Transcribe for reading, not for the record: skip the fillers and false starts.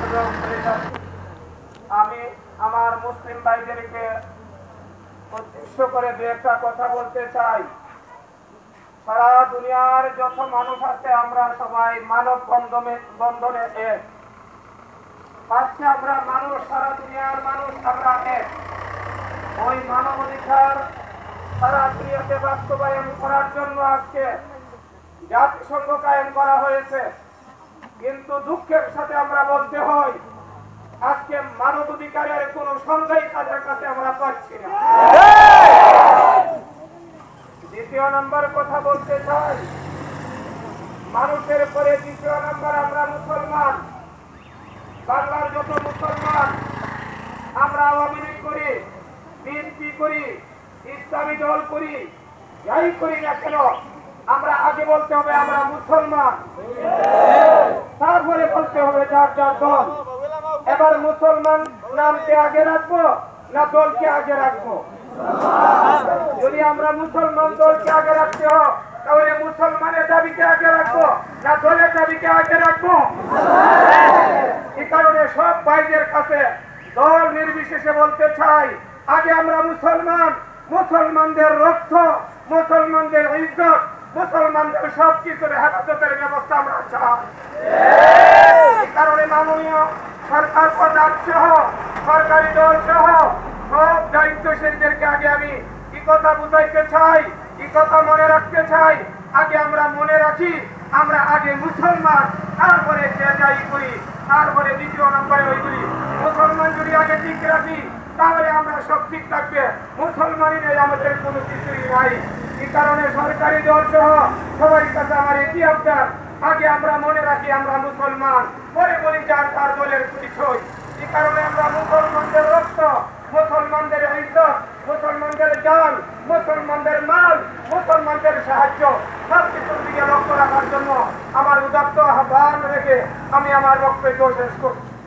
সুযোগ করে যাচ্ছি। আমি আমার মুসলিম ভাইদেরকে উদ্দেশ্য করে দু একটা কথা বলতে চাই। সারা দুনিয়ার যত মানুষ আছে আমরা সবাই মানব বন্ধনে এক। আজকে আমরা মানুষ, সারা দুনিয়ার মানুষ আমরা এক। ওই মানব অধিকার সারা দুনিয়াতে বাস্তবায়ন করার জন্য আজকে জাতিসংঘ কায়েম করা হয়েছে। কিন্তু দুঃখের সাথে আমরা বলতে হয় আজকে মানব অধিকারের কোন সংজ্ঞাই তাদের কাছে আমরা পাচ্ছি না। দ্বিতীয় নম্বর কথা বলতে চাই, মানুষের পরে দ্বিতীয় নম্বর আমরা মুসলমান। বাংলার যত মুসলমান আমরা আওয়ামী লীগ করি, বিএনপি করি, ইসলামী দল করি, যাই করি না কেন আমরা আগে বলতে হবে আমরা মুসলমান, তারপরে বলতে হবে যার যার দল। এবার মুসলমান নামকে আগে রাখবো না দলকে আগে রাখবো? যদি আমরা মুসলমান দলকে আগে রাখতে হয় তাহলে মুসলমানের দাবিকে আগে রাখবো না দলের দাবিকে আগে রাখবো? এই কারণে সব ভাইদের কাছে দল নির্বিশেষে বলতে চাই, আগে আমরা মুসলমান, মুসলমানদের রক্ত, মুসলমানদের ইজ্জত, মুসলমানদের সবকিছুর হেফাজতের ব্যবস্থা আমরা চাই। এই কারণে মাননীয় সরকার প্রধান সহ সরকারি দল সহ সব দায়িত্বশীলদেরকে আগে আমি কি কথা বুঝাইতে চাই, কি কথা মনে রাখতে চাই, আগে আমরা মনে রাখি আমরা আগে মুসলমান, তারপরে যে যাই করি, তারপরে দ্বিতীয় নম্বরে ওইগুলি। মুসলমান যদি আগে ঠিক রাখি তাহলে আমরা সব ঠিক থাকবে। মুসলমানই নেই, আমাদের কোনো কিছুই নাই। এই কারণে সরকারি দল সহ সবার কাছে আমার এটি আবদার, আগে আমরা মনে রাখি আমরা মুসলমান, পরে বলি যার তার দলের পরিচয়। এই কারণে আমরা মুসলমানদের রক্ত, মুসলমানদের ইজ্জত, মুসলমানদের জান, মুসলমানদের মাল, মুসলমানদের সাহায্য সবকিছুর দিকে লক্ষ্য রাখার জন্য আমার উদাত্ত আহ্বান রেখে আমি আমার বক্তব্য শেষ করছি।